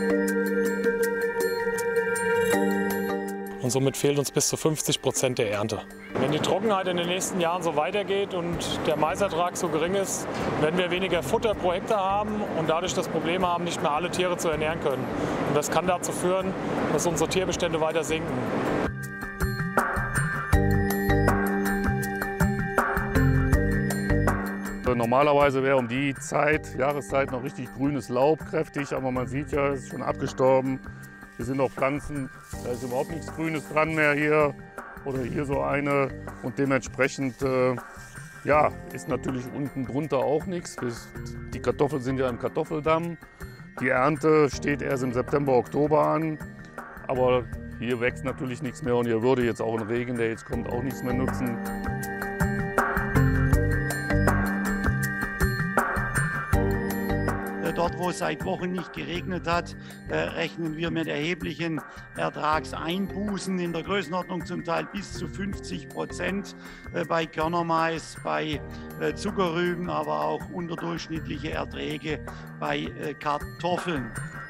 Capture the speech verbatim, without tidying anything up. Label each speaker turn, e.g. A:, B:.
A: Und somit fehlt uns bis zu fünfzig Prozent der Ernte. Wenn die Trockenheit in den nächsten Jahren so weitergeht und der Maisertrag so gering ist, werden wir weniger Futter pro Hektar haben und dadurch das Problem haben, nicht mehr alle Tiere zu ernähren können. Und das kann dazu führen, dass unsere Tierbestände weiter sinken.
B: Normalerweise wäre um die Zeit, Jahreszeit noch richtig grünes Laub, kräftig, aber man sieht ja, es ist schon abgestorben. Hier sind noch Pflanzen, da ist überhaupt nichts Grünes dran mehr hier oder hier so eine und dementsprechend äh, ja, ist natürlich unten drunter auch nichts. Die Kartoffeln sind ja im Kartoffeldamm. Die Ernte steht erst im September, Oktober an, aber hier wächst natürlich nichts mehr und hier würde jetzt auch ein Regen, der jetzt kommt, auch nichts mehr nutzen.
C: Dort, wo es seit Wochen nicht geregnet hat, äh, rechnen wir mit erheblichen Ertragseinbußen in der Größenordnung zum Teil bis zu fünfzig Prozent äh, bei Körnermais, bei äh, Zuckerrüben, aber auch unterdurchschnittliche Erträge bei äh, Kartoffeln.